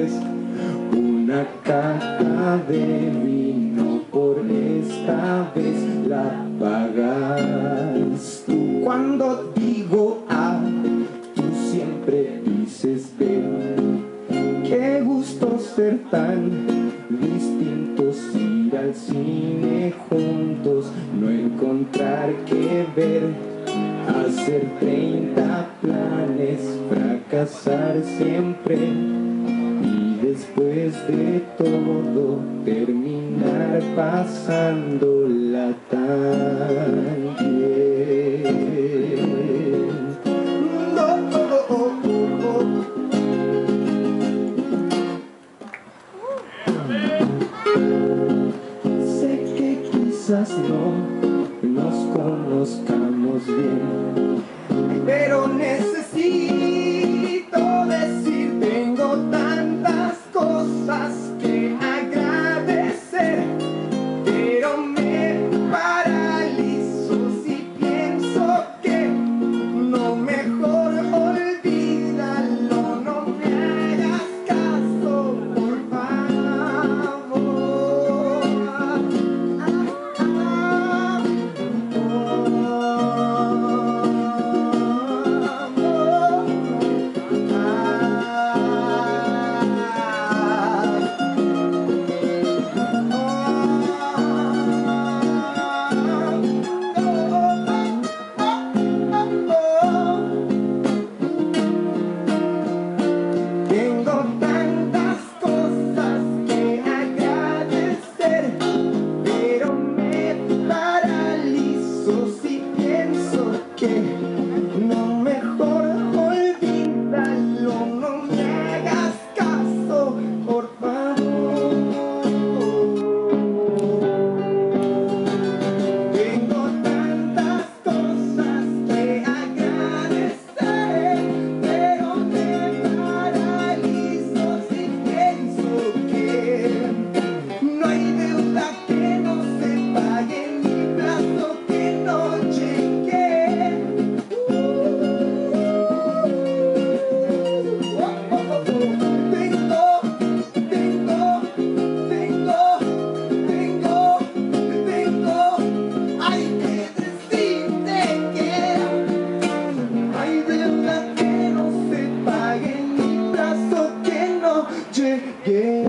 después una caja de vino, por esta vez la pagas tú. Cuando digo A, tú siempre dices B. Qué gusto ser tan distintos, ir al cine juntos, no encontrar qué ver, hacer 30 planes, fracasar siempre y después de todo terminar pasándola tan bien. Sé que quizás no nos conozcamos bien, pero necesito decir, tengo tantas cosas que agradecer, pero me paralizo si pienso que no, mejor olvídalo, no me hagas caso, por favor. Tengo tantas cosas que agradecer, pero me paralizo si pienso que no, mejor olvídalo, no me hagas caso, por favor. Tengo tantas cosas que agradecer, pero me paralizo si pienso que no hay deuda que no se pague, ni plazo que no llegue. Hay que decirte que hay deuda que no se pague, ni plazo que no llegue.